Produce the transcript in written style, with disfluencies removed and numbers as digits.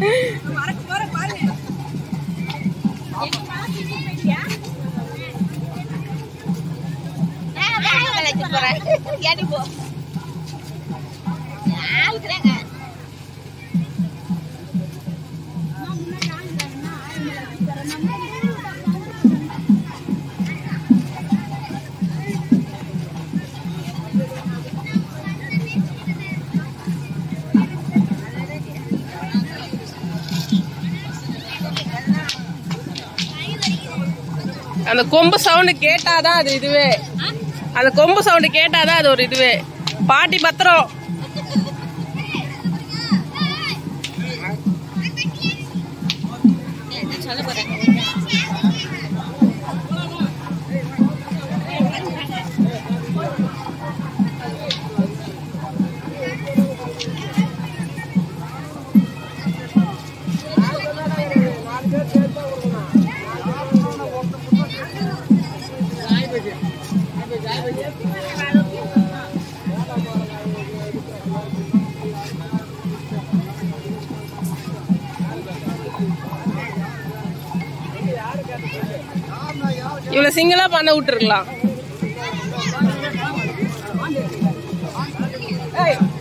அந்த கொம்பு சவுண்ட் கேட்டாதான் அது இதுவே. அந்த கொம்பு சவுண்ட் கேட்டாதான் அது ஒரு இதுவே. பாட்டி பத்திரம். இவ்வளவு சிங்கிளா பண்ண விட்டுருக்கலாம்.